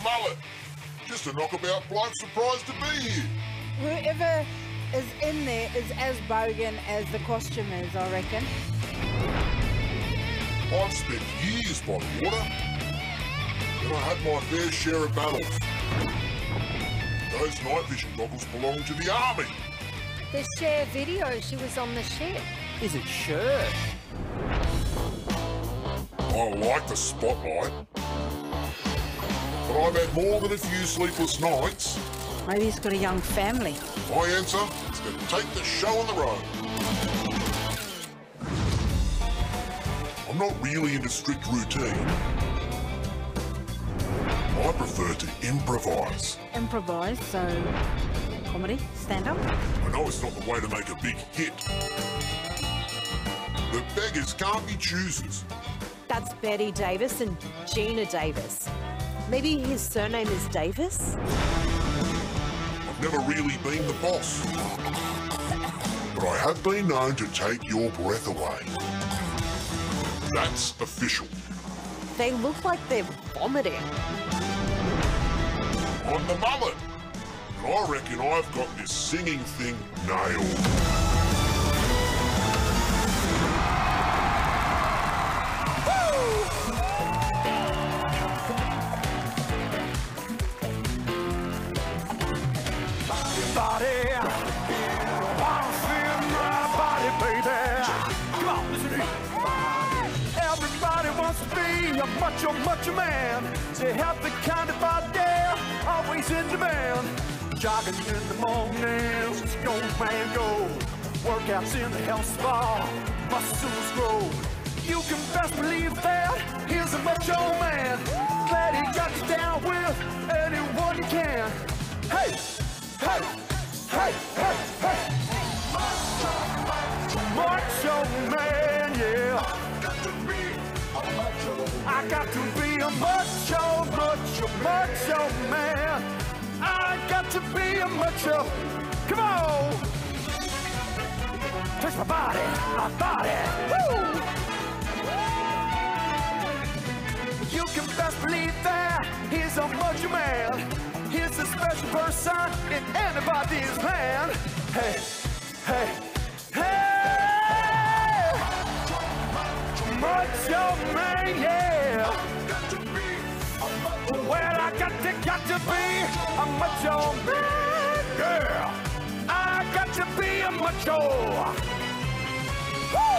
Mullet. Just a knockabout bloke surprised to be here. Whoever is in there is as bogan as the costume is, I reckon. I've spent years by the water, and I had my fair share of battles. Those night vision goggles belong to the army. The share video, she was on the ship. Is it sure? I like the spotlight, but I've had more than a few sleepless nights. Maybe he's got a young family. My answer is to take the show on the road. I'm not really into strict routine. I prefer to improvise. Improvise, so comedy, stand-up. I know it's not the way to make a big hit. The beggars can't be choosers. That's Betty Davis and Gina Davis. Maybe his surname is Davis? I've never really been the boss. But I have been known to take your breath away. That's official. They look like they're vomiting. I'm the Mullet. And I reckon I've got this singing thing nailed. Macho man, they have the kind of body always in demand. Jogging in the mornings, go man go. Workouts in the health spa, muscles grow. You can best believe that he's a macho man. Glad he got you down with anyone he can. Hey, hey, hey, hey, hey. Macho man, yeah. I got to be a macho, macho, macho man. I got to be a macho. Come on. Touch my body, my body. Woo! You can best believe that he's a macho man. He's a special person in anybody's land. Hey, hey, hey. Macho man, yeah. Well, I got to be a macho man, girl. I got to be a macho. Woo!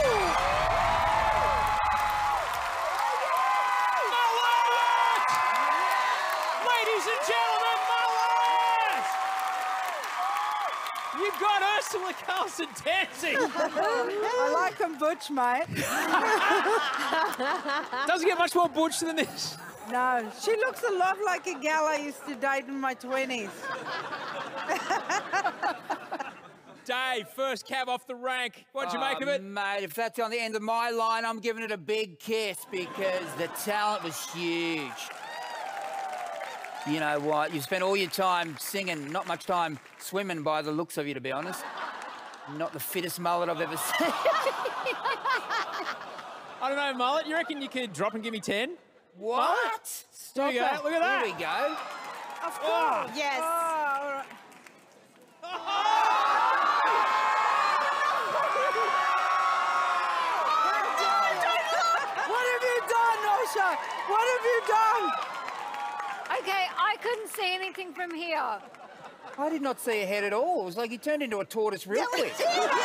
Mullet! Ladies and gentlemen, Mullet! You've got Ursula Carlson dancing. I like him butch, mate. Doesn't get much more butch than this. No, she looks a lot like a gal I used to date in my 20s. Dave, first cab off the rank. What'd you make of it? Mate, if that's on the end of my line, I'm giving it a big kiss because the talent was huge. You know what? You've spent all your time singing, not much time swimming by the looks of you, to be honest. Not the fittest mullet I've ever seen. I don't know, Mullet. You reckon you could drop and give me 10? What? Stop Here we go. Look at that. Here we go. Of course. Yes. Oh, all right. What have you done, Osha? What have you done? Okay, I couldn't see anything from here. I did not see a head at all. It was like he turned into a tortoise real quick.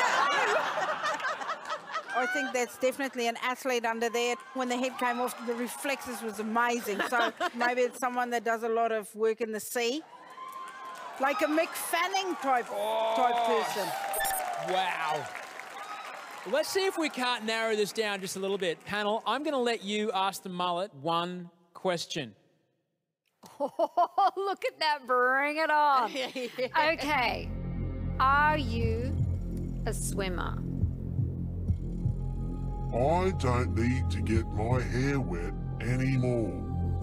I think that's definitely an athlete under there. When the head came off, the reflexes was amazing. So maybe it's someone that does a lot of work in the sea. Like a Mick Fanning type person. Wow. Well, let's see if we can't narrow this down just a little bit. Panel, I'm going to let you ask the Mullet one question. Oh, look at that. Bring it on. Okay. Are you a swimmer? I don't need to get my hair wet anymore.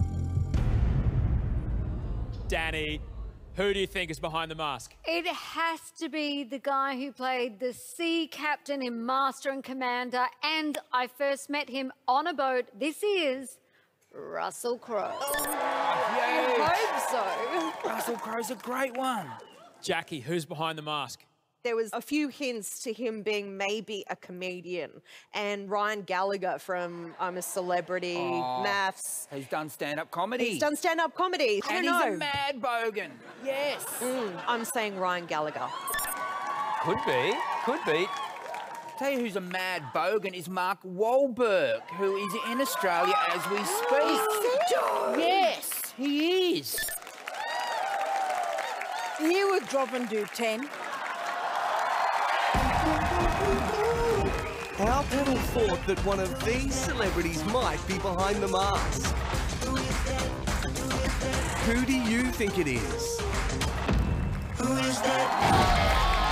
Danny, who do you think is behind the mask? It has to be the guy who played the sea captain in Master and Commander, and I first met him on a boat. This is Russell Crowe. Yeah, hope so. Russell Crowe's a great one. Jackie, who's behind the mask? There was a few hints to him being maybe a comedian. And Ryan Gallagher from I'm a Celebrity, Maths. He's done stand-up comedy. He's done stand-up comedy. I And don't know. he's a mad bogan. Yes. I'm saying Ryan Gallagher. Could be. Could be. Tell you who's a mad bogan is Mark Wahlberg, who is in Australia as we speak. Yes, he is. He would drop and do 10. Our panel thought that one of these celebrities might be behind the mask. Who do you think it is? Who is that?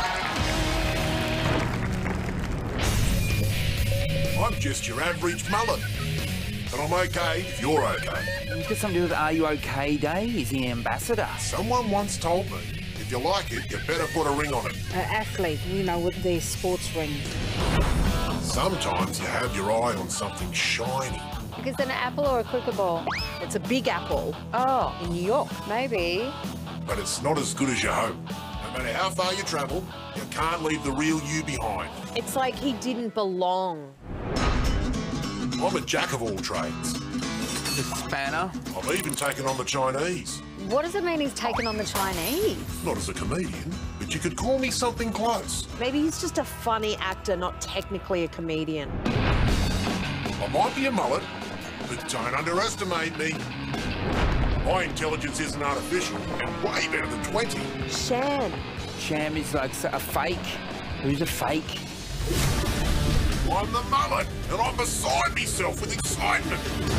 I'm just your average mullet. But I'm okay if you're okay. He's got something to do with Are You OK Day? He's the ambassador. Someone once told me, if you like it, you better put a ring on it. Athlete, you know, with their sports ring. Sometimes you have your eye on something shiny. Is it an apple or a cricket ball? It's a big apple. Oh, in New York. Maybe. But it's not as good as you hope. No matter how far you travel, you can't leave the real you behind. It's like he didn't belong. I'm a jack of all trades. The spanner. I've even taken on the Chinese. What does it mean he's taken on the Chinese? Not as a comedian, but you could call me something close. Maybe he's just a funny actor, not technically a comedian. I might be a mullet, but don't underestimate me. My intelligence isn't artificial and way better than 20. Shan. Sham is like a fake. Who's a fake? I'm the mullet, and I'm beside myself with excitement.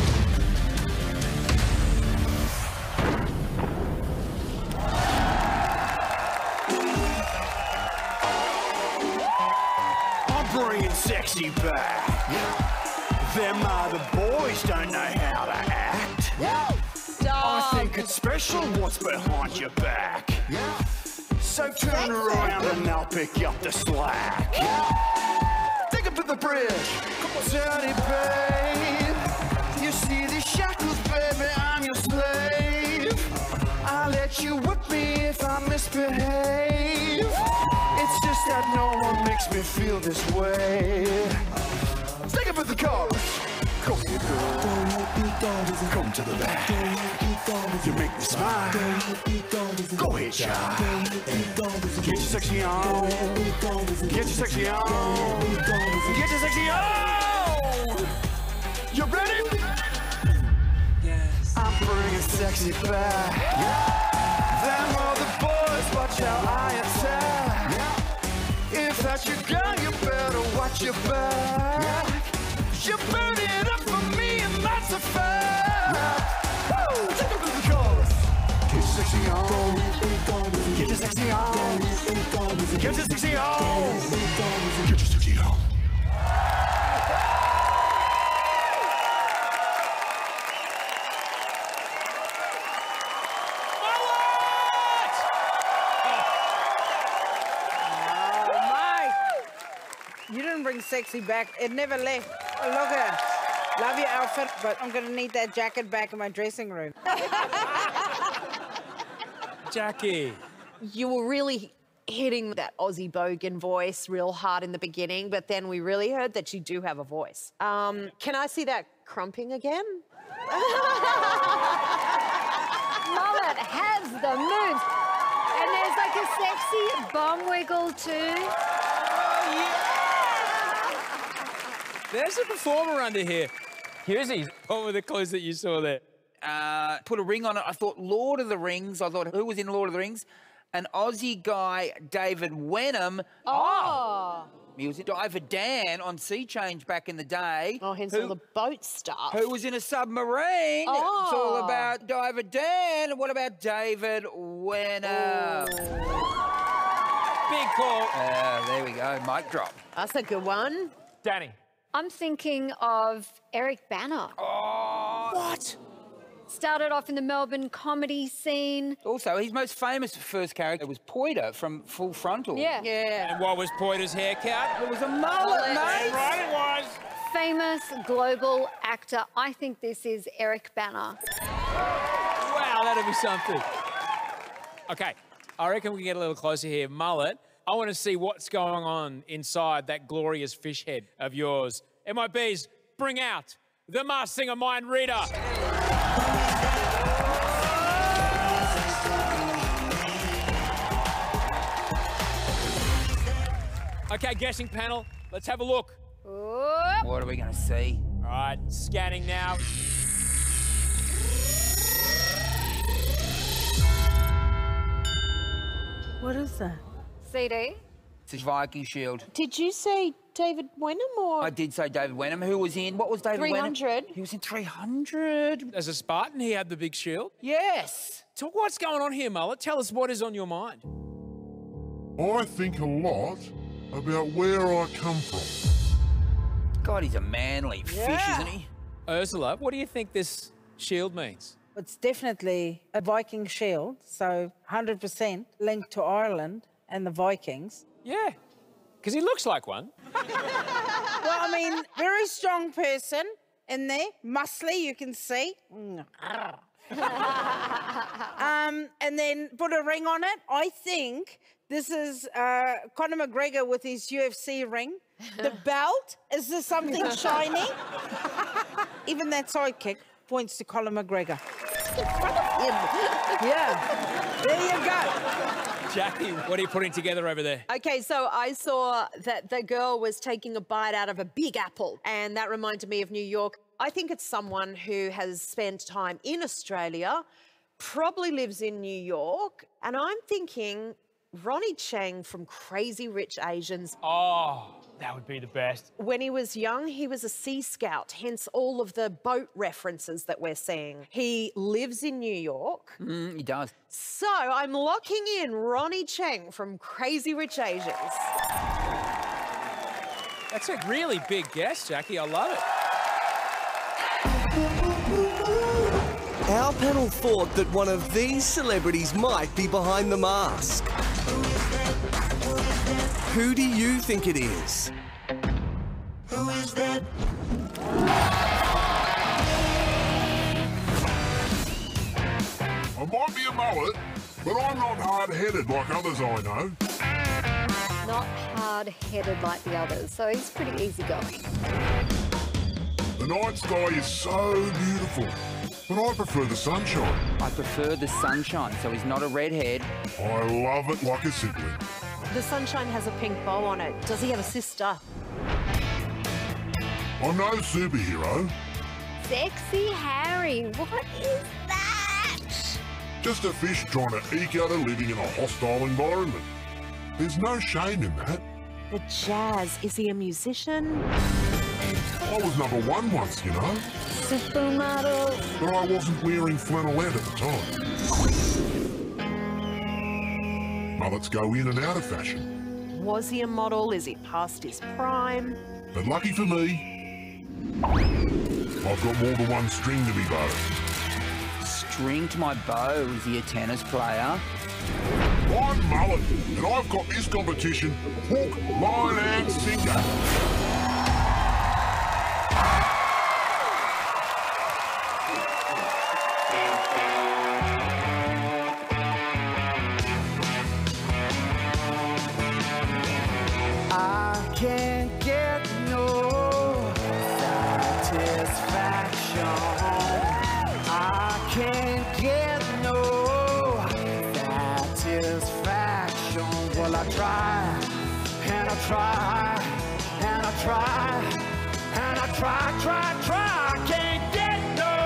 I'm bringing sexy back. Them other boys don't know how to act. I think it's special what's behind your back. So turn around and I'll pick up the slack. Take it to the bridge. Come on, Daddy, babe. You see these shackles, baby, I'm your slave. I'll let you whip me if I misbehave. It's just that no one makes me feel this way. Take it for the chorus. Come here, girl. Come to the back. You make me smile. Go ahead, child. Get your sexy on. Get your sexy on. Get your sexy on. You ready? Yes. I'm bringing sexy back. Them other boys, watch how I attack. If that's your girl, you better watch your back. You burn it up for me, and that's a fact. Woo! Take it to the chorus. Get your sexy on. Get your sexy on. Get your sexy on. Get your sexy on. You didn't bring sexy back. It never left. Oh, look at it. Love your outfit, but I'm going to need that jacket back in my dressing room. Jackie. You were really hitting that Aussie bogan voice real hard in the beginning, but then we really heard that you do have a voice. Can I see that crumping again? Mullet has the moves. And there's like a sexy bum wiggle too. There's a performer under here. Here's he. What were the clues that you saw there? Put a ring on it. I thought Lord of the Rings. I thought who was in Lord of the Rings? An Aussie guy, David Wenham. Oh. He was Diver Dan on Sea Change back in the day. Oh, hence all the boat stuff. Who was in a submarine. Oh. It's all about Diver Dan. What about David Wenham? Big call. There we go. Mic drop. That's a good one. Danny. I'm thinking of Eric Bana. Oh. What? Started off in the Melbourne comedy scene. Also, his most famous first character was Poiter from Full Frontal. Yeah. Yeah. And what was Poiter's haircut? It was a mullet, mate. Right, it was. Famous global actor. I think this is Eric Bana. Well, that'll be something. Okay, I reckon we can get a little closer here. Mullet, I want to see what's going on inside that glorious fish head of yours. MIBs, bring out the Masked Singer mind reader. Okay, guessing panel, let's have a look. What are we going to see? All right, scanning now. What is that? CD. It's a Viking shield. Did you say David Wenham or? I did say David Wenham. Who was in? What was David Wenham? 300. He was in 300. As a Spartan, he had the big shield. Yes. So what's going on here, Mullet? Tell us what is on your mind. I think a lot about where I come from. God, he's a manly fish, isn't he? Ursula, what do you think this shield means? It's definitely a Viking shield, so 100% linked to Ireland and the Vikings. Yeah, because he looks like one. Well, I mean, very strong person in there, muscly, you can see. And then put a ring on it. I think this is Conor McGregor with his UFC ring. The belt, is there something shiny? Even that sidekick points to Conor McGregor. In front of him. Yeah, there you go. Jackie, what are you putting together over there? Okay, so I saw that the girl was taking a bite out of a big apple, and that reminded me of New York. I think it's someone who has spent time in Australia, probably lives in New York, and I'm thinking Ronnie Chang from Crazy Rich Asians. Oh, that would be the best. When he was young, he was a Sea Scout, hence all of the boat references that we're seeing. He lives in New York. He does. So I'm locking in Ronnie Chang from Crazy Rich Asians. That's a really big guess, Jackie. I love it. Our panel thought that one of these celebrities might be behind the mask. Who do you think it is? Who is that? I might be a mullet, but I'm not hard-headed like others I know. Not hard-headed like the others, so he's pretty easygoing. The night sky is so beautiful, but I prefer the sunshine. I prefer the sunshine, so he's not a redhead. I love it like a sibling. The sunshine has a pink bow on it. Does he have a sister? I'm no superhero, Sexy Harry, what is that? just a fish trying to eke out a living in a hostile environment. There's no shame in that. The jazz. Is he a musician? I was #1 once, you know, Supermodel. but I wasn't wearing flannelette at the time. Mullets go in and out of fashion, Was he a model? Is he past his prime? but lucky for me, I've got more than one string to be bowed. String to my bow. Is he a tennis player? I'm Mullet, and I've got this competition hook, line and sinker. I can't get no satisfaction. I can't get no satisfaction. Well, I try, and I try, and I try, and I try. I can't get no.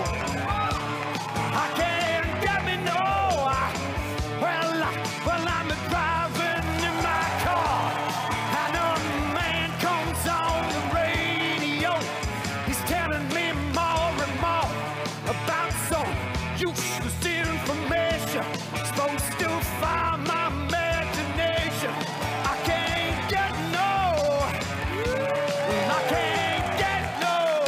I can't get me no. Well, I'm driving in my car, and a man comes on the radio. He's telling me more and more about some useless information, supposed to fire my imagination. I can't get no. I can't get no.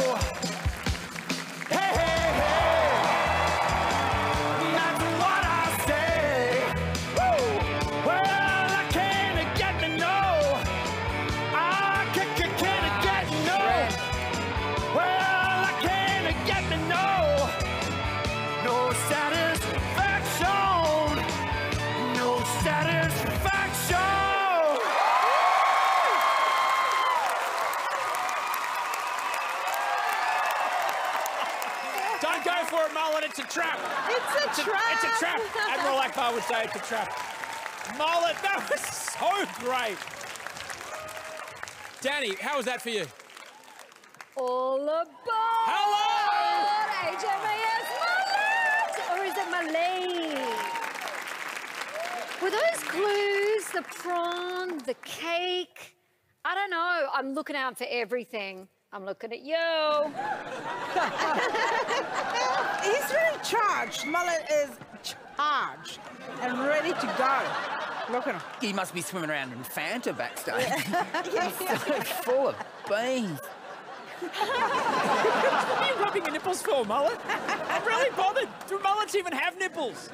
Don't go for it, Mullet. It's a trap. It's a trap. It's a trap. Admiral Akbar would say it's a trap. Mullet, that was so great. Danny, how was that for you? All aboard! Hello! HMAS Mullet! Or is it Malay? Were those clues, the prawn, the cake? I don't know. I'm looking out for everything. I'm looking at you. He's very charged. Mullet is charged and ready to go. Look at him. He must be swimming around in Fanta backstage. He's so full of beans. What are you rubbing your nipples for, Mullet? I'm really bothered. Do mullets even have nipples?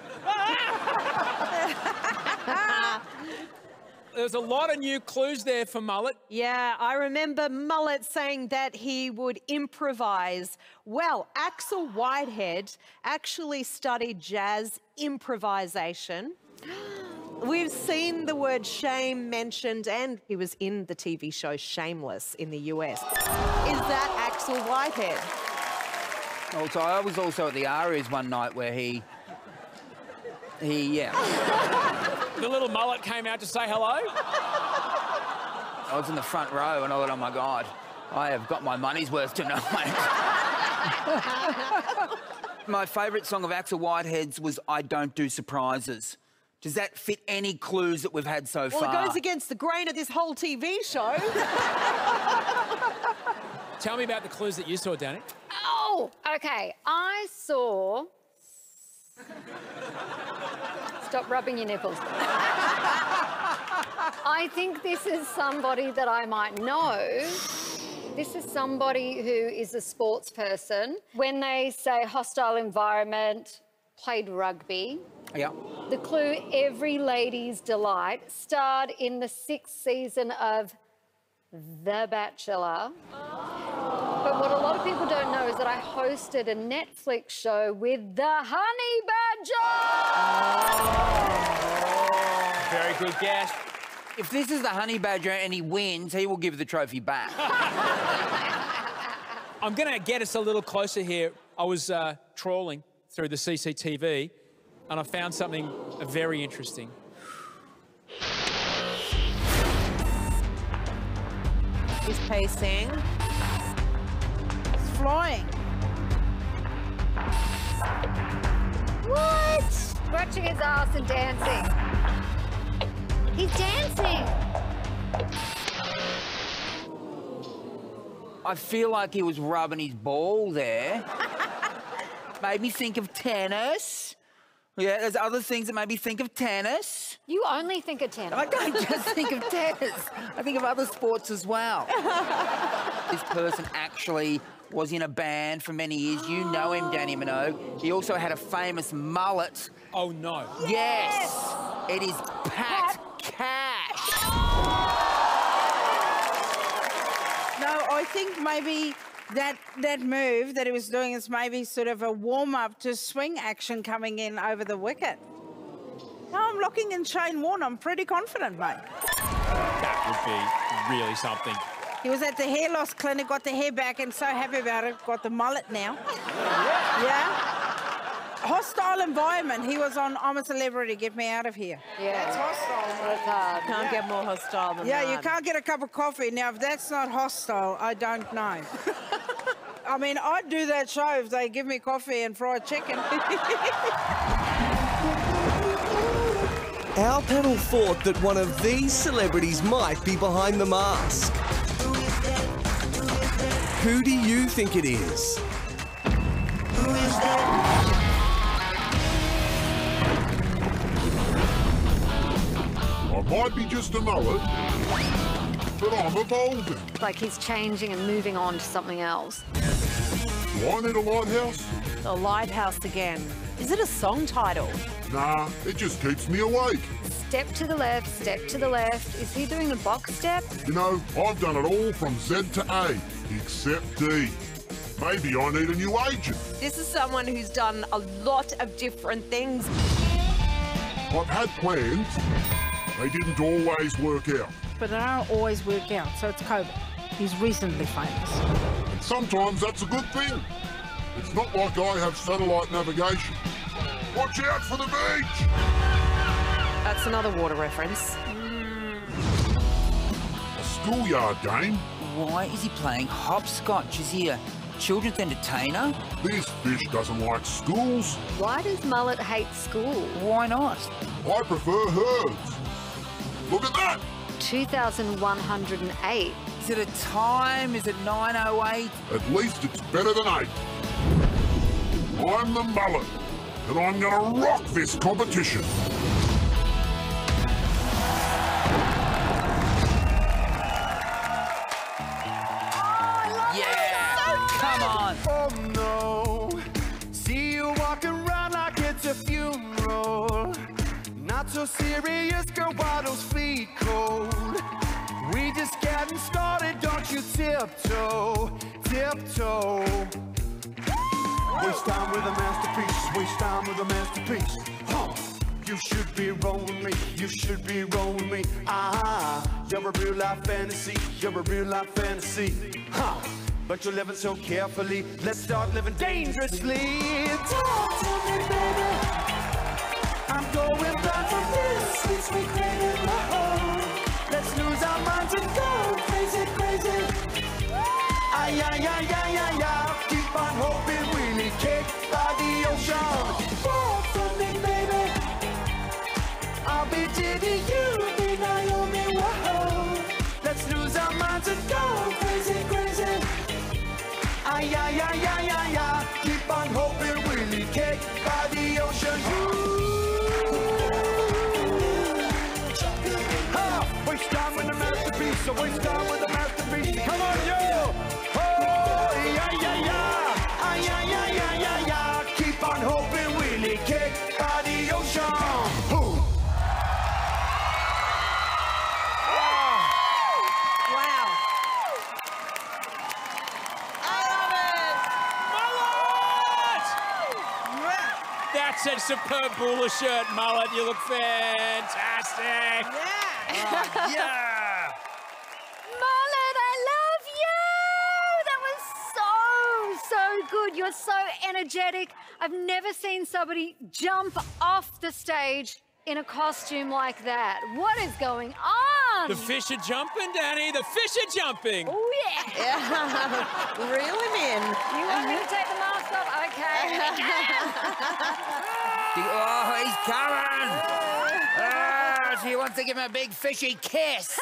There's a lot of new clues there for Mullet. Yeah, I remember Mullet saying that he would improvise. Well, Axel Whitehead actually studied jazz improvisation. We've seen the word shame mentioned, and he was in the TV show Shameless in the US. Is that Axel Whitehead? Also, I was also at the Arias one night where he The little Mullet came out to say hello. I was in the front row and I thought, oh my God, I have got my money's worth tonight. My favourite song of Axel Whitehead's was I Don't Do Surprises. Does that fit any clues that we've had so far? Well, it goes against the grain of this whole TV show. Tell me about the clues that you saw, Danny. Oh, okay. I saw... Stop rubbing your nipples. I think this is somebody that I might know. This is somebody who is a sports person. When they say hostile environment, played rugby. Yeah. The clue, Every Lady's Delight, starred in the 6th season of The Bachelor. But what a lot of people don't know is that I hosted a Netflix show with the Honey Badger. Very good guess. If this is the Honey Badger and he wins, he will give the trophy back. I'm going to get us a little closer here. I was trawling through the CCTV and I found something very interesting. He's pacing. He's flying. What? Scratching his ass and dancing. He's dancing. I feel like he was rubbing his ball there. Made me think of tennis. Yeah, there's other things that made me think of tennis. You only think of tennis. I don't just think of tennis. I think of other sports as well. This person actually was in a band for many years. You know him, Danny Minogue. He also had a famous mullet. Oh, no. Yes! It is Pat Cash. No, I think maybe that move that he was doing is maybe sort of a warm-up to swing action coming in over the wicket. No, I'm looking in Shane Warne. I'm pretty confident, mate. That would be really something. He was at the hair loss clinic, got the hair back, and so happy about it. Got the mullet now. Yeah. Hostile environment. He was on I'm a Celebrity, Get Me Out of Here. Yeah. That's hostile. That's hard. Can't get more hostile than that. Yeah, you can't get a cup of coffee. Now, if that's not hostile, I don't know. I mean, I'd do that show if they give me coffee and fried chicken. Our panel thought that one of these celebrities might be behind the mask. Who do you think it is? I might be just a mullet, but I'm evolving. Like he's changing and moving on to something else. Do I need a lighthouse? The Lighthouse again. Is it a song title? Nah, it just keeps me awake. Step to the left, step to the left. Is he doing the box step? You know, I've done it all from Z to A, except D. Maybe I need a new agent. This is someone who's done a lot of different things. I've had plans. They didn't always work out. But they don't always work out, so it's COVID. He's recently famous. And sometimes that's a good thing. It's not like I have satellite navigation. Watch out for the beach! That's another water reference. A schoolyard game? Why is he playing hopscotch? Is he a children's entertainer? This fish doesn't like schools. Why does Mullet hate school? Why not? I prefer herds. Look at that! 2,108. Is it a time? Is it 9:08? At least it's better than 8. I'm the Mullet, and I'm gonna rock this competition. Yeah! Come on! Oh no, see you walking around like it's a funeral. Not so serious, girl, why those feet cold? We just getting started, don't you tiptoe, tiptoe. Waste time with a masterpiece, waste time with a masterpiece. Huh. You should be rolling me, you should be rolling me. Ah, you're a real life fantasy, you're a real life fantasy. Huh. But you're living so carefully, let's start living dangerously. Talk to me, baby. I'm going blind from this sweet, sweet craving. Let's lose our minds and go crazy, crazy. Ay, ay, ay, ay, ay, ay. Keep on hoping we'll be kicked by the ocean. Walk from me, baby. I'll be Diddy, you be Naomi, whoa. Let's lose our minds and go crazy, crazy. Ay, ay, ay, ay, ay, ay. Keep on hoping we'll be kicked by the ocean. Waste time with the masterpiece, so waste time with the masterpiece. Come on, yo! Oh, yeah, yeah, yeah! Ah, yeah, yeah, yeah, yeah, yeah! Keep on hoping we'll kick by the ocean. Ooh. Wow. That's a superb bowler shirt, Mullet. You look fantastic. Yeah. Yeah. Mullet, I love you! That was so good. You're so energetic. I've never seen somebody jump off the stage in a costume like that. What is going on? The fish are jumping, Danny. The fish are jumping. Oh, yeah. Reel him in. You want me to take the mask off? Okay. Oh, he's coming! She wants to give him a big fishy kiss.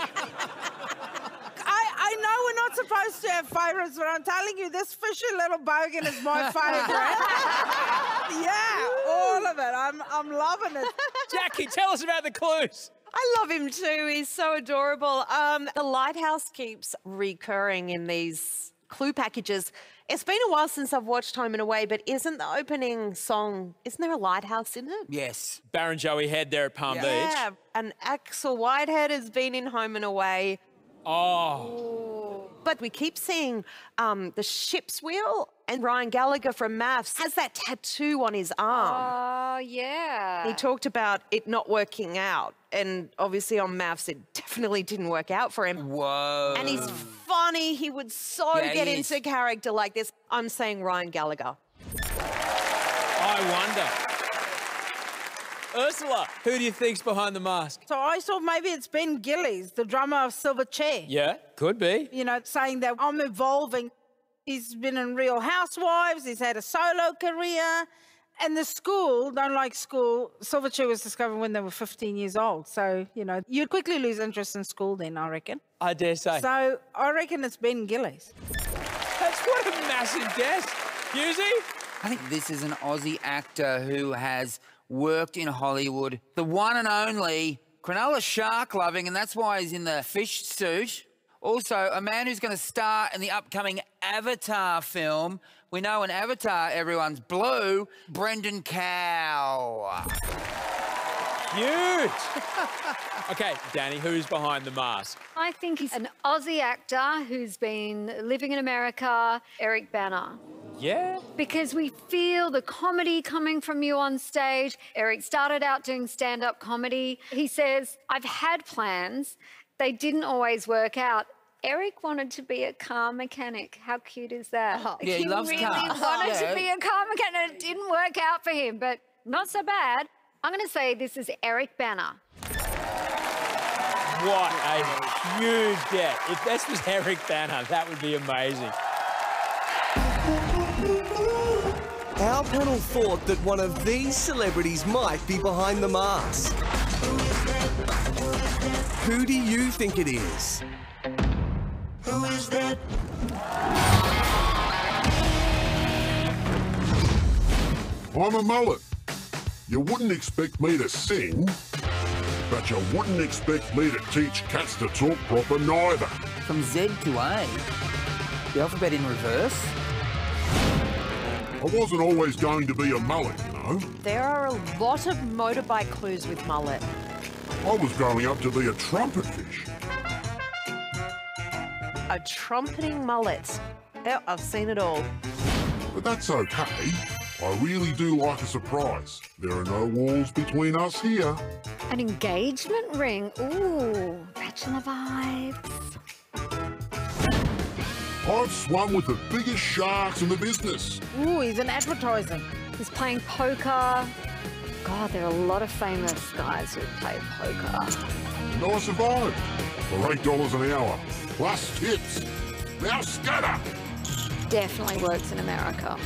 I know we're not supposed to have favourites, but I'm telling you, this fishy little bogan is my favourite. Yeah, all of it. I'm loving it. Jackie, tell us about the clues. I love him too. He's so adorable. The lighthouse keeps recurring in these clue packages. It's been a while since I've watched Home and Away, but isn't the opening song, isn't there a lighthouse in it? Yes. Baron Joey Head there at Palm Beach. Yeah, and Axel Whitehead has been in Home and Away. Oh. But we keep seeing the ship's wheel, and Ryan Gallagher from MAFS has that tattoo on his arm. Oh, yeah. He talked about it not working out, and obviously on MAFS it definitely didn't work out for him. Whoa. And he's funny. He would get he into character like this. I'm saying Ryan Gallagher. I wonder. Ursula, who do you think's behind the mask? So I thought maybe it's Ben Gillies, the drummer of Silverchair. Yeah, could be. You know, saying that I'm evolving. He's been in Real Housewives. He's had a solo career. And the school, don't like school. Silverchair was discovered when they were 15 years old. So, you know, you'd quickly lose interest in school then, I reckon. I dare say. So I reckon it's Ben Gillies. That's what a massive guess. Husey? I think this is an Aussie actor who has worked in Hollywood. The one and only Cronulla shark loving, and that's why he's in the fish suit. Also, a man who's going to star in the upcoming Avatar film. We know in Avatar everyone's blue. Brendan Cow. Huge. Okay, Danny, who's behind the mask? I think he's an Aussie actor who's been living in America, Eric Banner. Yeah? Because we feel the comedy coming from you on stage. Eric started out doing stand-up comedy. He says, I've had plans. They didn't always work out. Eric wanted to be a car mechanic. How cute is that? Oh. Yeah, he loves really cars. wanted Yeah. to be a car mechanic. It didn't work out for him, but not so bad. I'm going to say this is Eric Banner. What a huge get. If this was Eric Banner, that would be amazing. Our panel thought that one of these celebrities might be behind the mask. Who do you think it is? Who is that? I'm a mullet. You wouldn't expect me to sing, but you wouldn't expect me to teach cats to talk proper neither. From Z to A. The alphabet in reverse. I wasn't always going to be a mullet, you know. There are a lot of motorbike clues with Mullet. I was growing up to be a trumpet fish. A trumpeting mullet. Yep, I've seen it all. But that's okay. I really do like a surprise. There are no walls between us here. An engagement ring. Ooh, bachelor vibes. I've swum with the biggest sharks in the business. Ooh, he's in advertising. He's playing poker. God, there are a lot of famous guys who play poker. And I survived for $8 an hour, plus tips. Now scatter! Definitely works in America.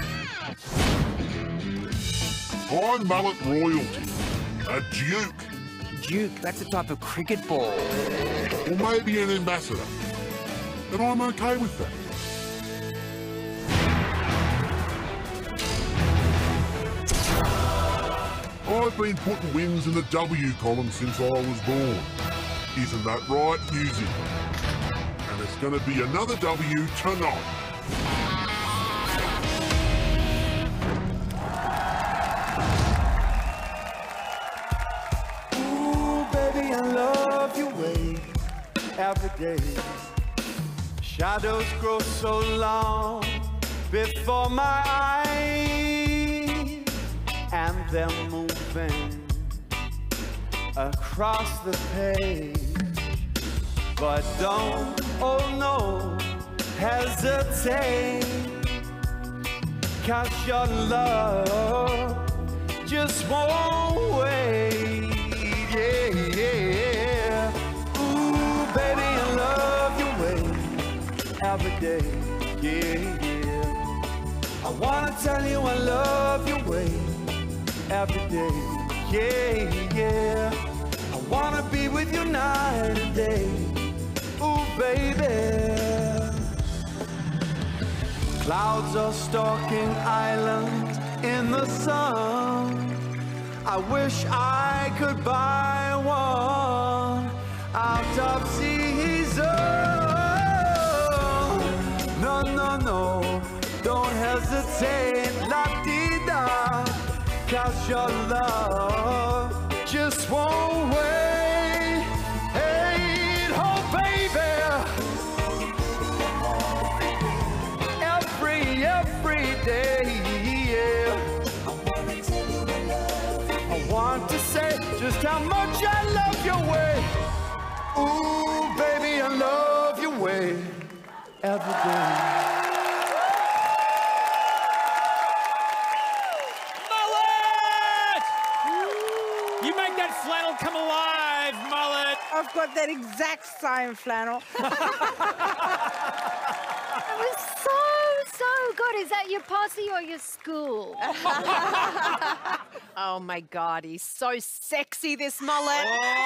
I'm mullet royalty. A duke. Duke, that's a type of cricket ball. Or maybe an ambassador. And I'm okay with that. I've been putting wins in the W column since I was born. Isn't that right, Newsy? And it's going to be another W tonight. Ooh, baby, I love your way every day. Shadows grow so long before my eyes, and they're moving across the page. But don't, oh no, hesitate, 'cause your love just won't wait. Yeah, yeah. Ooh, baby, I love your way every day. Yeah, yeah. I wanna tell you I love your way every day. Yeah, yeah. I wanna be with you night and day. Ooh, baby. Clouds are stalking islands in the sun. I wish I could buy one out of season. No, no, no, don't hesitate, la-dee-da, 'cause your love just won't wait. Hey, oh baby, every day, yeah. I want to say just how much I love your way. Ooh, baby, I love your way every day. Mullet! You make that flannel come alive, Mullet. I've got that exact same flannel. It was so good. Is that your posse or your school? Oh my God, he's so sexy, this mullet.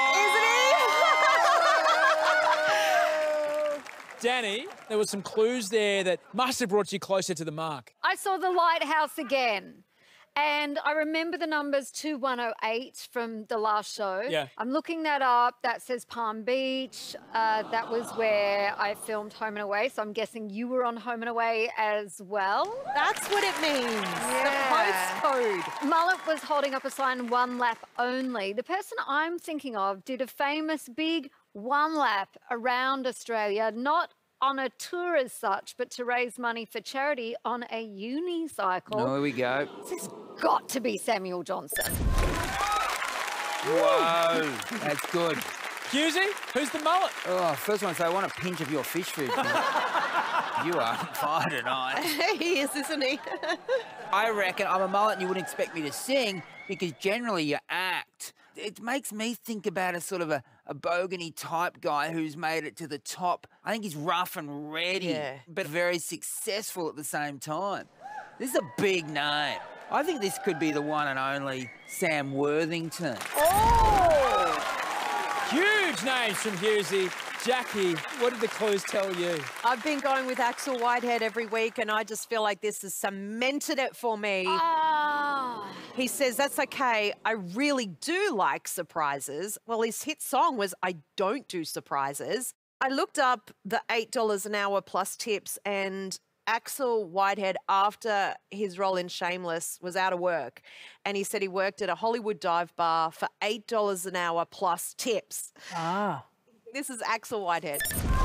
Danny, there were some clues there that must have brought you closer to the mark. I saw the lighthouse again. And I remember the numbers 2108 from the last show. Yeah. I'm looking that up. That says Palm Beach. That was where I filmed Home and Away. So I'm guessing you were on Home and Away as well. That's what it means. Yeah. The postcode. Mullet was holding up a sign, 1 lap only. The person I'm thinking of did a famous big 1 lap around Australia, not on a tour as such, but to raise money for charity on a unicycle. Oh, here we go. This has got to be Samuel Johnson. Whoa, that's good. Husey, who's the mullet? Oh, first one, so I want a pinch of your fish food. You are on fire tonight. He is, isn't he? I reckon I'm a mullet and you wouldn't expect me to sing because generally you act. It makes me think about a sort of a bogany type guy who's made it to the top. I think he's rough and ready, but very successful at the same time. This is a big name. I think this could be the one and only Sam Worthington. Oh! Huge names from Husey. Jackie, what did the clues tell you? I've been going with Axel Whitehead every week, and I just feel like this has cemented it for me. He says, that's okay, I really do like surprises. Well, his hit song was I Don't Do Surprises. I looked up the $8 an hour plus tips, and Axel Whitehead, after his role in Shameless, was out of work. And he said he worked at a Hollywood dive bar for $8 an hour plus tips. This is Axel Whitehead.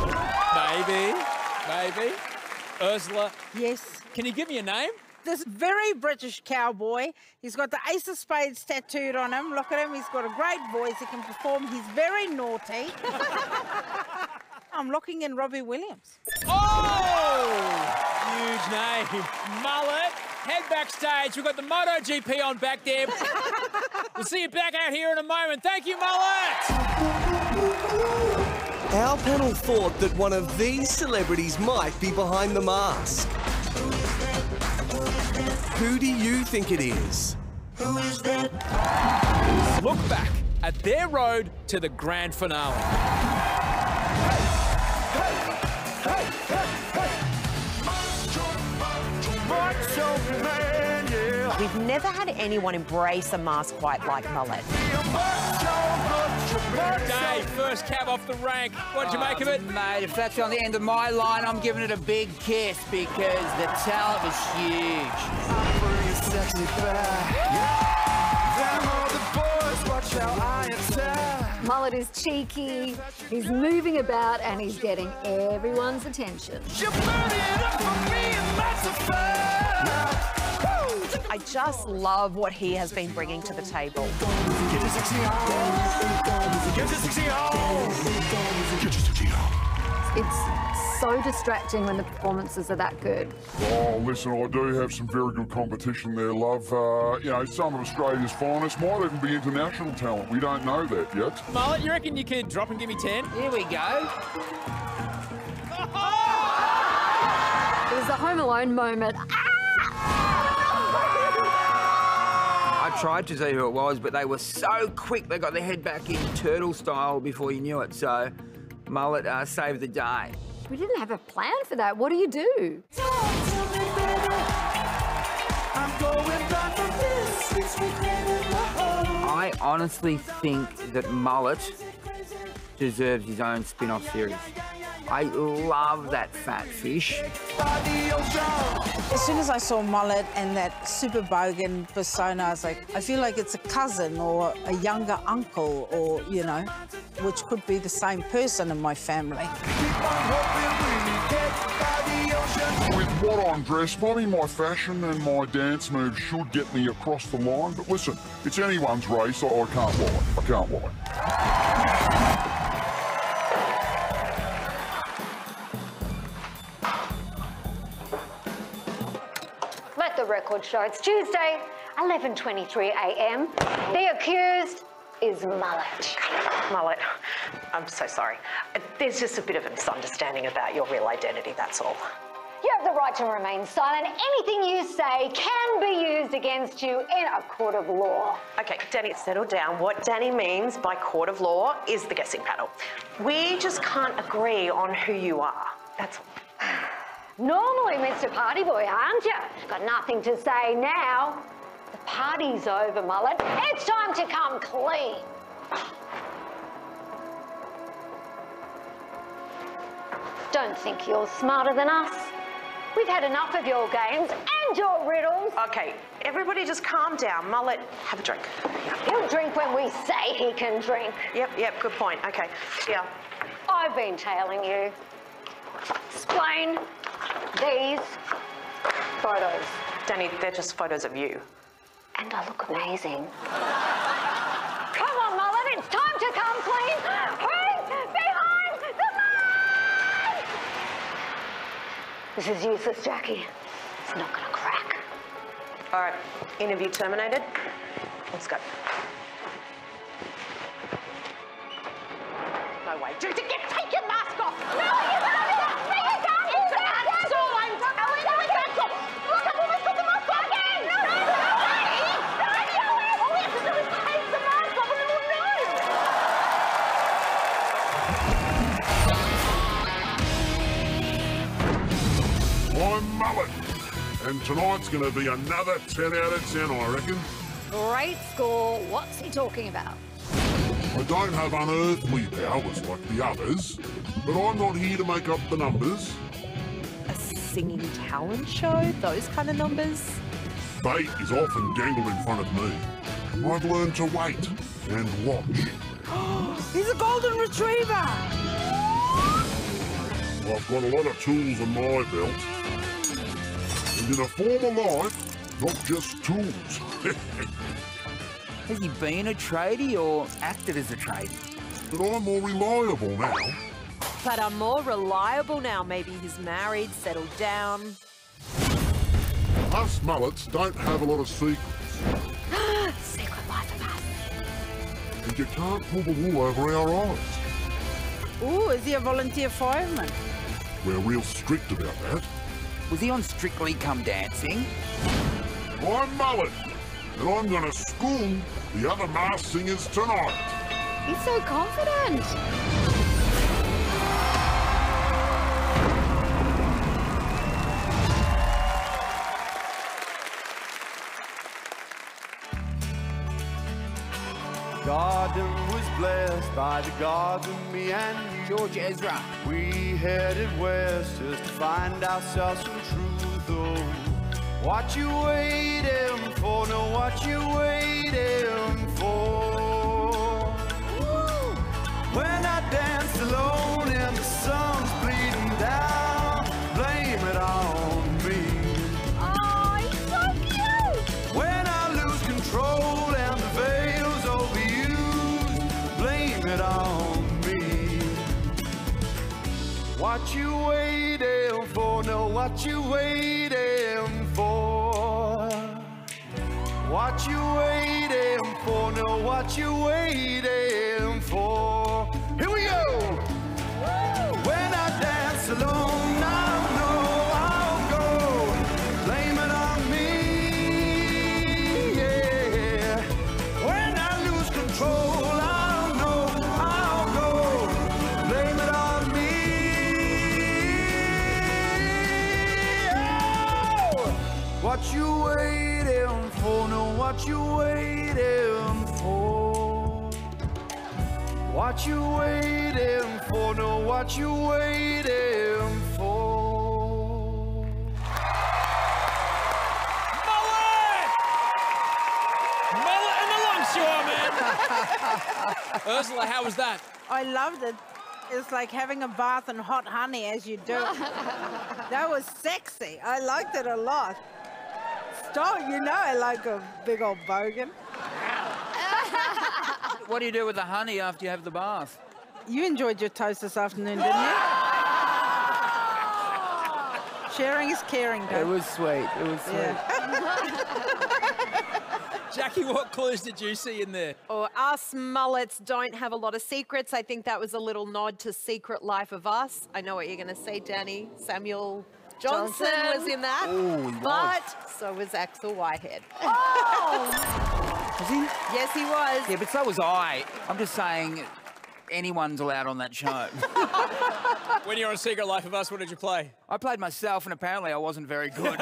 Maybe. Ursula? Yes. Can you give me a name? This very British cowboy. He's got the Ace of Spades tattooed on him. Look at him. He's got a great voice. He can perform. He's very naughty. I'm looking in Robbie Williams. Oh! Huge name. Mullet. Head backstage. We've got the MotoGP on back there. We'll see you back out here in a moment. Thank you, Mullet! Our panel thought that one of these celebrities might be behind the mask. Who do you think it is? Look back at their road to the grand finale. We've never had anyone embrace a mask quite like Mullet. Dave, first cab off the rank. What did you make of it? Mate, if that's on the end of my line, I'm giving it a big kiss because the talent was huge. Mullet is cheeky, he's moving about and he's getting everyone's attention. I just love what he has been bringing to the table. It's so distracting when the performances are that good. Oh, listen, I do have some very good competition there, love. You know, some of Australia's finest might even be international talent. We don't know that yet. Mullet, you reckon you could drop and give me 10? Here we go. It was a Home Alone moment. I tried to see who it was, but they were so quick, they got their head back in turtle style before you knew it. So Mullet saved the day. We didn't have a plan for that. What do you do? I honestly think that Mullet deserves his own spin-off series. I love that fat fish. As soon as I saw Mullet and that super bogan persona, I was like, I feel like it's a cousin or a younger uncle or, you know, which could be the same person in my family. With what I'm dressed, probably my fashion and my dance moves should get me across the line. But listen, it's anyone's race, so I can't lie. I can't lie. Let the record show. It's Tuesday, 11:23 a.m. The accused is Mullet. Mullet, I'm so sorry. There's just a bit of a misunderstanding about your real identity, that's all. You have the right to remain silent. Anything you say can be used against you in a court of law. Okay, Danny, settle down. What Danny means by court of law is the guessing panel. We just can't agree on who you are, that's all. Normally, Mr. Party Boy, aren't you? Got nothing to say now. The party's over, Mullet. It's time to come clean. Don't think you're smarter than us. We've had enough of your games and your riddles. Okay, everybody just calm down. Mullet, have a drink. He'll drink when we say he can drink. Yep, good point. Okay, yeah. I've been tailing you. Explain these photos. Danny, they're just photos of you. And I look amazing. Come on, Mullet, it's time to come clean. This is useless, Jackie. It's not gonna crack. All right, interview terminated. Let's go. No way. Take your mask off! No, you can't do that! Bring it down! That's all I'm telling you! That's all! Look, I've almost got the mask off again! No! All we have to do is take the mask off and then we'll know! I'm Mullet, and tonight's going to be another 10 out of 10, I reckon. Great score. What's he talking about? I don't have unearthly powers like the others, but I'm not here to make up the numbers. A singing talent show? Those kind of numbers? Fate is often dangled in front of me. I've learned to wait and watch. He's a golden retriever. I've got a lot of tools in my belt. And in a former life, not just tools. Has he been a tradie or acted as a tradie? But I'm more reliable now. But I'm more reliable now. Maybe he's married, settled down. Us mullets don't have a lot of secrets. Secret life of us. And you can't pull the wool over our eyes. Ooh, is he a volunteer fireman? We're real strict about that. Was he on Strictly Come Dancing? I'm Mullet, and I'm going to school the other masked singers tonight. He's so confident. Garden was blessed by the gods and me and you. George Ezra. We headed west just to find ourselves some truth. Oh, what you waiting for? No, what you waiting for? Woo! When I dance alone and the sun's bleeding down, blame it on me. Oh, he's so cute. When I lose control and the veil's overused, blame it on me. What you waiting for? No, what you waiting for? What you waiting for? No, what you waiting for? Here we go! When I dance alone, I know I'll go. Blame it on me, yeah. When I lose control, I'll know I'll go. Blame it on me. Oh! What you waiting for? No, what you waiting for? What you waiting for? No, what you waiting for? Mullet! Mullet and the longshoreman! Ursula, how was that? I loved it. It's like having a bath in hot honey as you do it. That was sexy. I liked it a lot. Stop, you know I like a big old bogan. What do you do with the honey after you have the bath? You enjoyed your toast this afternoon, didn't you? Sharing is caring, It Dave. was sweet. It was sweet. Yeah. Jackie, what clues did you see in there? Or us mullets don't have a lot of secrets. I think that was a little nod to Secret Life of Us. I know what you're going to say, Danny. Samuel Johnson was in that. Oh, he was. But so was Axel Whitehead. Was he? Yes, he was. Yeah, but so was I. I'm just saying anyone's allowed on that show. When you were on Secret Life of Us, what did you play? I played myself and apparently I wasn't very good.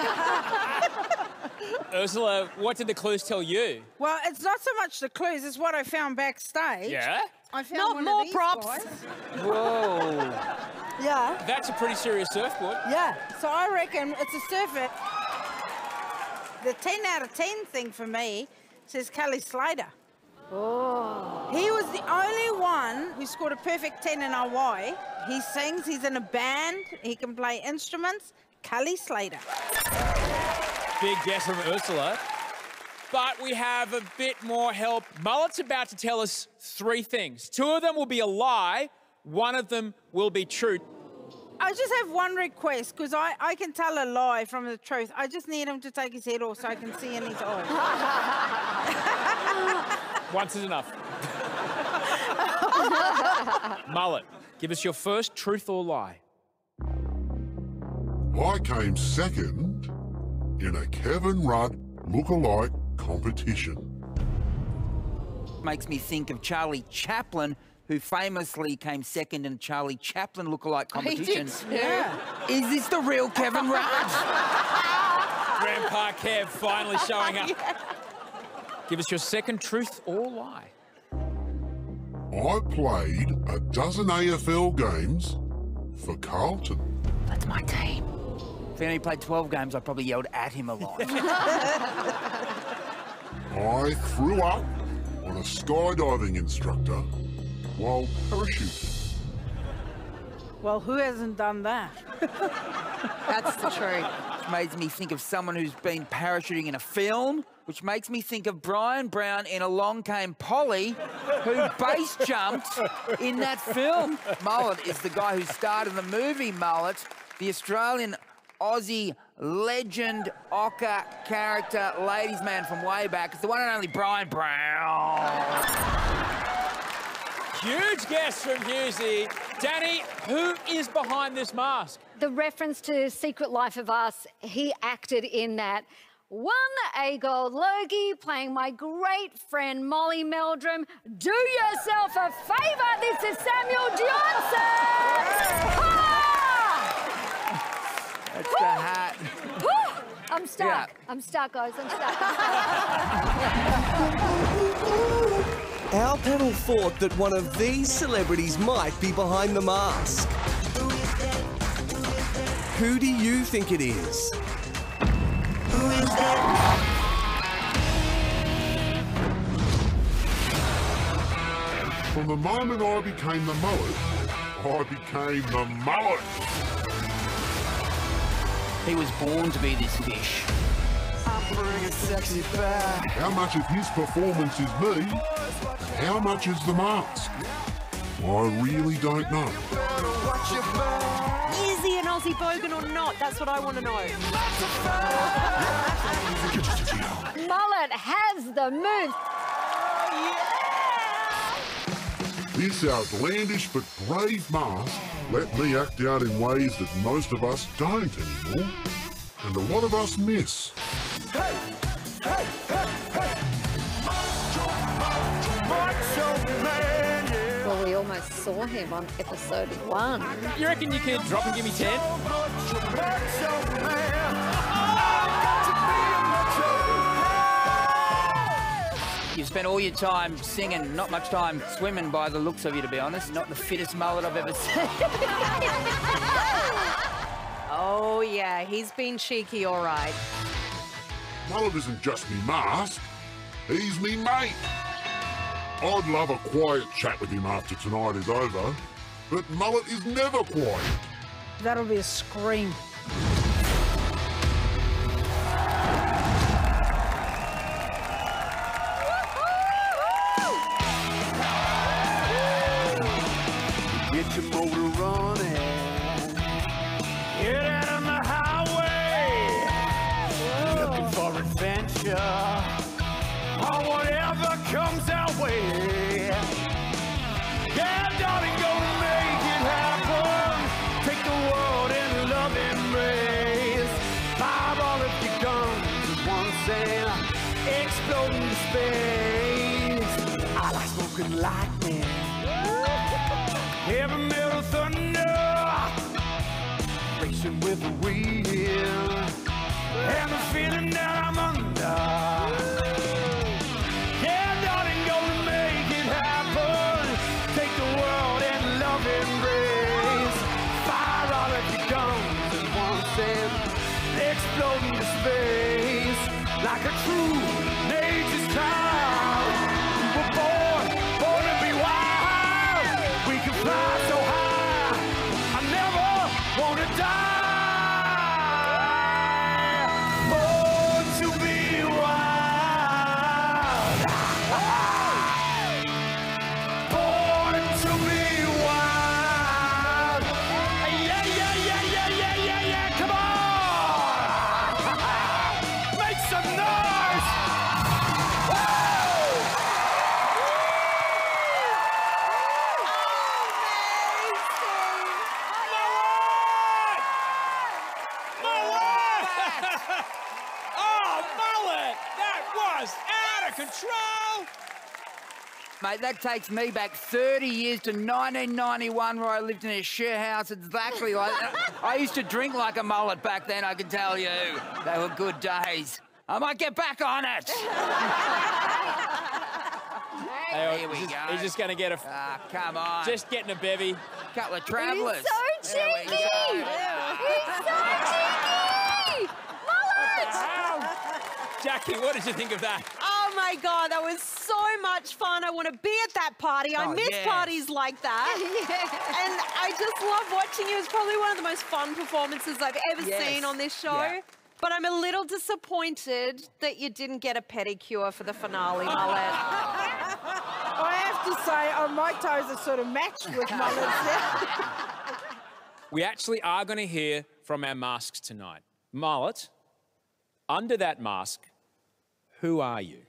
Ursula, what did the clues tell you? Well, it's not so much the clues, it's what I found backstage. Yeah? I found Not one more of these props. guys. Whoa. Yeah, That's a pretty serious surfboard. yeah. So I reckon it's a surfer. The 10 out of 10 thing for me says Kelly Slater. Oh. He was the only one who scored a perfect 10 in Hawaii. He sings, he's in a band, he can play instruments. Kelly Slater. Big guess from Ursula. But we have a bit more help. Mullet's about to tell us 3 things. 2 of them will be a lie. 1 of them will be true. I just have one request, because I can tell a lie from the truth. I just need him to take his head off so I can see in his eyes. Once is enough. Mullet, give us your first truth or lie. I came second in a Kevin Rudd look-alike competition. Makes me think of Charlie Chaplin, who famously came second in a Charlie Chaplin look-alike competition. Yeah. Is this the real Kevin Rudd? Grandpa Kev finally showing up. Yeah. Give us your second truth or lie. I played a dozen AFL games for Carlton. That's my team. If he only played 12 games, I probably yelled at him a lot. I threw up on a skydiving instructor while parachuting. Well, who hasn't done that? That's the truth. Which makes me think of someone who's been parachuting in a film, which makes me think of Brian Brown in Along Came Polly, who base jumped in that film. Mullet is the guy who starred in the movie Mullet, the Australian Aussie legend ochre character ladies man from way back. It's the one and only Brian Brown. Huge guess from Husey. Danny, who is behind this mask? The reference to Secret Life of Us, he acted in that. One A Gold Logie playing my great friend Molly Meldrum. Do yourself a favour, this is Samuel Johnson! That's the hat. I'm stuck. Yeah. I'm stuck, guys. I'm stuck. Our panel thought that one of these celebrities might be behind the mask. Who do you think it is? From the moment I became the mullet, I became the mullet. He was born to be this fish. I'm bringing sexy back. How much of his performance is me, and how much is the mask? I really don't know. Is he an Aussie bogan or not? That's what I want to know. Mullet has the move. This outlandish but brave mask let me act out in ways that most of us don't anymore, and a lot of us miss. Hey, hey, hey, hey. Macho man, yeah. Well, we almost saw him on episode 1. You reckon you could drop and give me 10? Macho man. You spent all your time singing, not much time swimming by the looks of you, to be honest. Not the fittest mullet I've ever seen. Oh, yeah, he's been cheeky, all right. Mullet isn't just me mask, he's me mate. I'd love a quiet chat with him after tonight is over, but Mullet is never quiet. That'll be a scream. Get your motor running. Get out on the highway. Looking for adventure. Or whatever comes our way. Yeah, darling, gonna make it happen. Take the world in love embrace. Fire all of your guns at once and explode into space. I like smoking lightning. Heavy metal thunder, racing with the wind, and the feeling that I'm under. Yeah, darling, gonna make it happen. Take the world and love embrace. Fire all of your guns at once and explode into space like a true nature's child. We were born to be wild. We can fly so high. I never wanna die. Born to be wild. Born to be wild. Yeah, yeah, control. Mate, that takes me back 30 years to 1991 where I lived in a share house exactly like that. I used to drink like a mullet back then, I can tell you. They were good days. I might get back on it. Here we go. He's just going to get a... Ah, come on. Just getting a bevy. Couple of travellers. He's so cheeky! He's so cheeky! Mullet! Jackie, what did you think of that? Oh my God, that was so much fun. I want to be at that party. I miss parties like that. And I just love watching you. It's probably one of the most fun performances I've ever seen on this show. Yeah. But I'm a little disappointed that you didn't get a pedicure for the finale, Mullet. I have to say, my toes are sort of matched with Mullet's. We actually are going to hear from our masks tonight. Mullet, under that mask, who are you?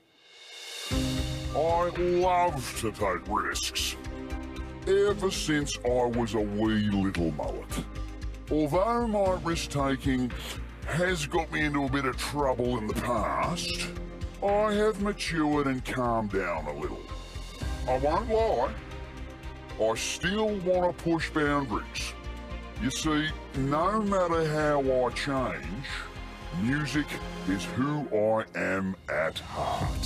I love to take risks. Ever since I was a wee little mullet. Although my risk-taking has got me into a bit of trouble in the past, I have matured and calmed down a little. I won't lie, I still want to push boundaries. You see, no matter how I change, music is who I am at heart.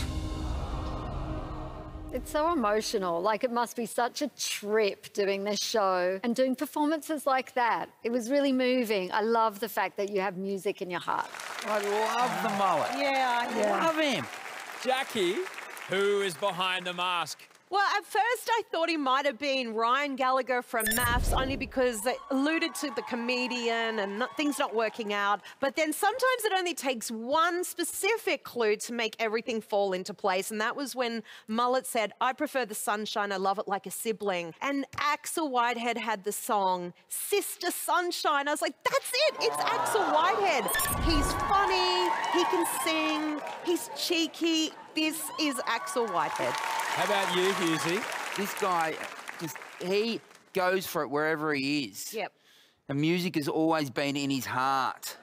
It's so emotional. Like, it must be such a trip doing this show and doing performances like that. It was really moving. I love the fact that you have music in your heart. I love the mullet. Yeah, I love him. Jackie, who is behind the mask? Well, at first I thought he might have been Ryan Gallagher from Maths, only because they alluded to the comedian and things not working out. But then sometimes it only takes one specific clue to make everything fall into place. And that was when Mullet said, I prefer the sunshine, I love it like a sibling. And Axel Whitehead had the song, Sister Sunshine. I was like, that's it, it's Axel Whitehead. He's funny, he can sing, he's cheeky. This is Axel Whitehead. How about you, Husey? This guy, he goes for it wherever he is. Yep. And music has always been in his heart.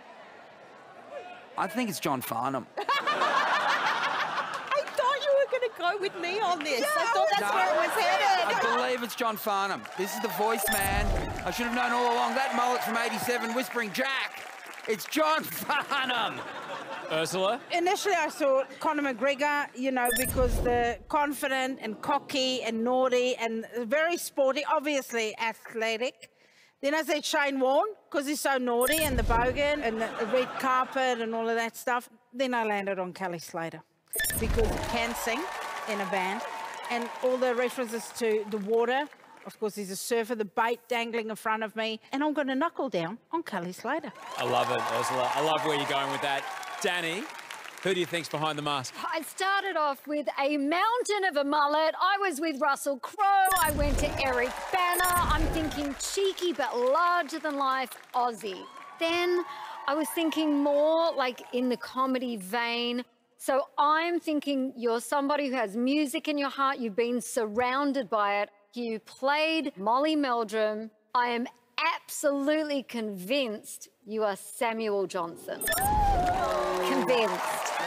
I think it's John Farnham. I thought you were going to go with me on this. I thought that's where it was headed. I believe it's John Farnham. This is the voice man. I should have known all along. That mullet from '87, Whispering Jack. It's John Farnham. Ursula? Initially, I thought Conor McGregor, you know, because they're confident and cocky and naughty and very sporty, obviously athletic. Then I said Shane Warne, because he's so naughty and the bogan and the red carpet and all of that stuff. Then I landed on Kelly Slater, because he can sing in a band. And all the references to the water, of course, he's a surfer, the bait dangling in front of me. And I'm going to knuckle down on Kelly Slater. I love it, Ursula. I love where you're going with that. Danny, who do you think's behind the mask? I started off with a mountain of a mullet. I was with Russell Crowe. I went to Eric Banner. I'm thinking cheeky but larger than life Aussie. Then I was thinking more like in the comedy vein. So I'm thinking you're somebody who has music in your heart. You've been surrounded by it. You played Molly Meldrum. I am absolutely convinced you are Samuel Johnson. Convinced.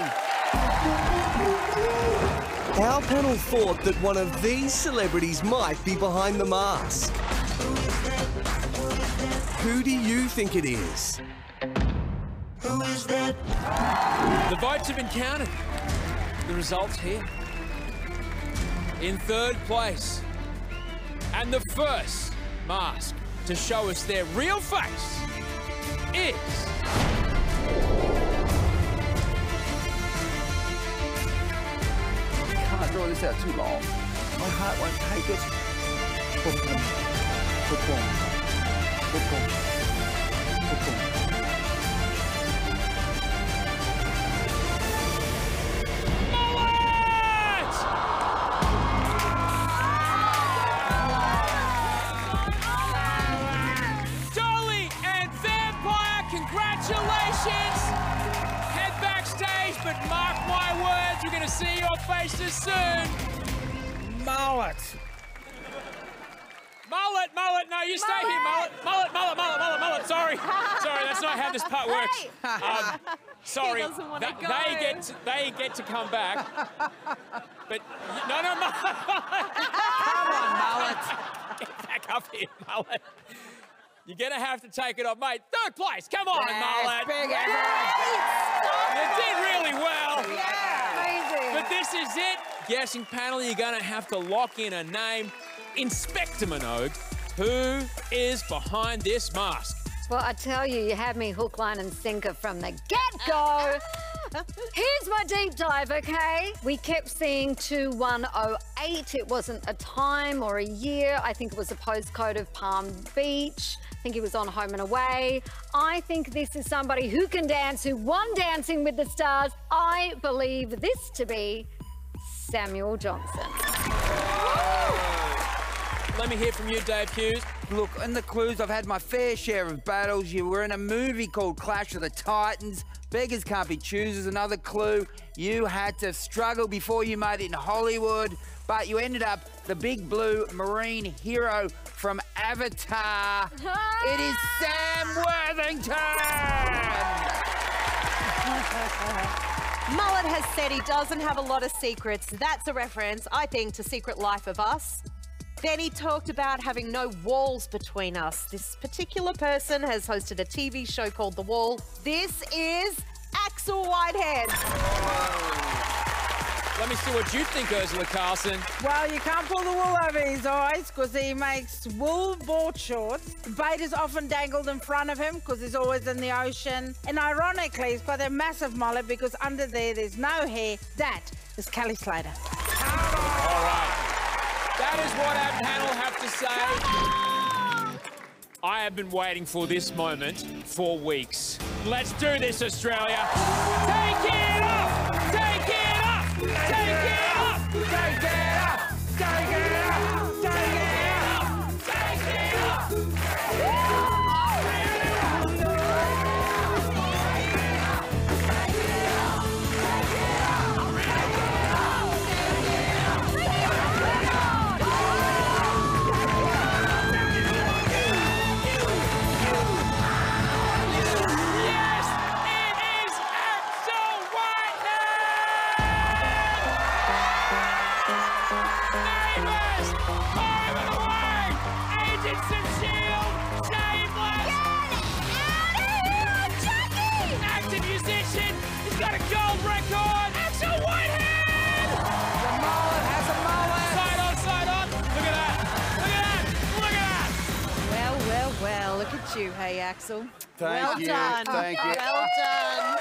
Our panel thought that one of these celebrities might be behind the mask. Who do you think it is? Who is that? The votes have been counted. The results here. In third place, and the first mask to show us their real face is... Can't draw this out too long. My heart won't take it. Dolly and Vampire, congratulations! Head backstage, but mark my words, we're going to see your faces soon. Mullet. Mullet, no, you stay here, Mullet. Mullet, sorry. Sorry, That's not how this part works. Hey! Sorry, He doesn't wanna go. they get to come back. But no, Come on, Mullet. get back up here, Mullet. You're gonna have to take it off, mate. Third place, come on, Mullet. Big effort. You did really well. Amazing. But this is it. Guessing panel, you're gonna have to lock in a name. Inspector Minogue, who is behind this mask? Well, I tell you, you had me hook, line and sinker from the get-go. Here's my deep dive, okay? We kept seeing 2108. It wasn't a time or a year. I think it was a postcode of Palm Beach. I think he was on Home and Away. I think this is somebody who can dance, who won Dancing with the Stars. I believe this to be Samuel Johnson. Let me hear from you, Dave Hughes. Look, in the clues, I've had my fair share of battles. You were in a movie called Clash of the Titans. Beggars can't be choosers. Another clue, you had to struggle before you made it in Hollywood, but you ended up the big blue marine hero from Avatar. It is Sam Worthington! Mullet has said he doesn't have a lot of secrets. That's a reference, I think, to Secret Life of Us. Then he talked about having no walls between us. This particular person has hosted a TV show called The Wall. This is Axel Whitehead. Let me see what you think, Ursula Carlson. Well, you can't pull the wool over his eyes because he makes wool board shorts. The bait is often dangled in front of him because he's always in the ocean. And ironically, he's got a massive mullet because under there's no hair. That is Kelly Slater. All right. That is what our panel have to say. I have been waiting for this moment for weeks. Let's do this, Australia. Take it off! Take it off! Take it off! Take it off! Take it off! Take it off! Take it off! Well, look at you, hey, Axel. Thank you. Done. Thank you. Well done.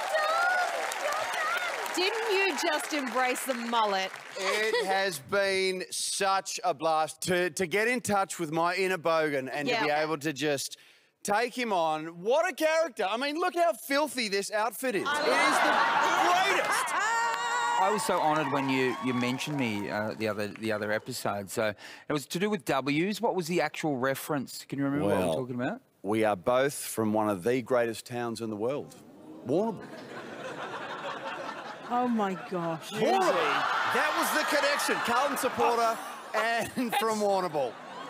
Didn't you just embrace the mullet? It has been such a blast to get in touch with my inner bogan and to be able to just take him on. What a character. I mean, look how filthy this outfit is. It is the greatest. I was so honoured when you mentioned me the other episode. So it was to do with W's. What was the actual reference? Can you remember what we were talking about? We are both from one of the greatest towns in the world, Warrnambool. Oh, my gosh. Warrnambool. That was the connection. Carlton supporter and from Warrnambool.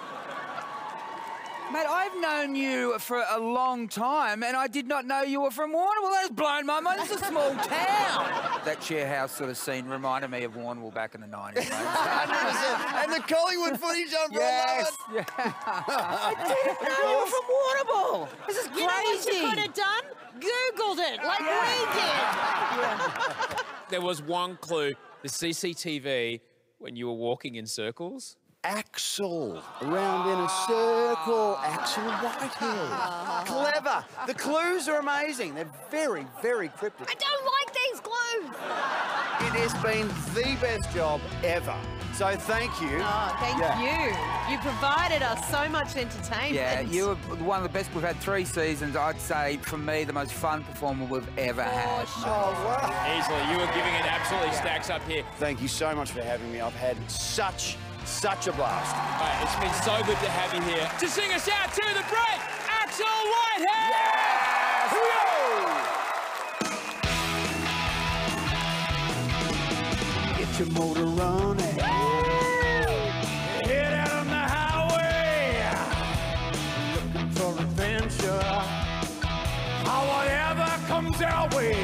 Mate, I've known you for a long time, and I did not know you were from Warrnambool. That has blown my mind. It's a small town. That share house sort of scene reminded me of Warrnambool back in the 90s, mate. 100%. And the Collingwood footage on Yes. Yeah. I didn't know you were from Warrnambool. This is crazy. You know what you could have done? Googled it, like we did. There was one clue, the CCTV, when you were walking in circles. Axel, around in a circle. Axel Whitehead. Clever. The clues are amazing. They're very, very cryptic. I don't like these clues. It has been the best job ever. So thank you. Oh, thank you. You provided us so much entertainment. Yeah, you were one of the best. We've had 3 seasons. I'd say, for me, the most fun performer we've ever had. Sure. Oh, wow. Easily. You were giving it absolutely stacks up here. Thank you so much for having me. I've had such a blast. Right, it's been so good to have you here. To sing us out to the break, Axel Whitehead! Get your motor running. Head out on the highway. Looking for adventure. All comes our way.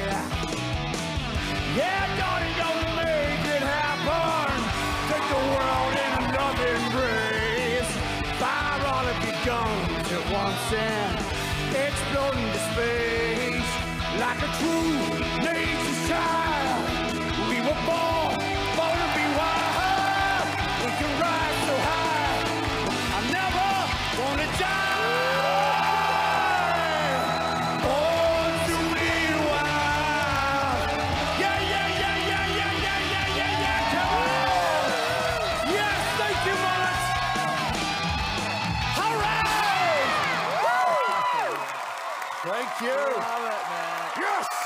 Yeah, Johnny gonna make it happen. Take the world in a loving embrace. Fire all of your guns at once and explode into space. Like a true nature's child, we were born to be wild. We can rise so high. I never wanna die. Born to be wild. Yeah, yeah, yeah, yeah, yeah, yeah, yeah, yeah, yeah. Come on. Yes, thank you, Mullet. All right. Thank you. Love it, man. Yes.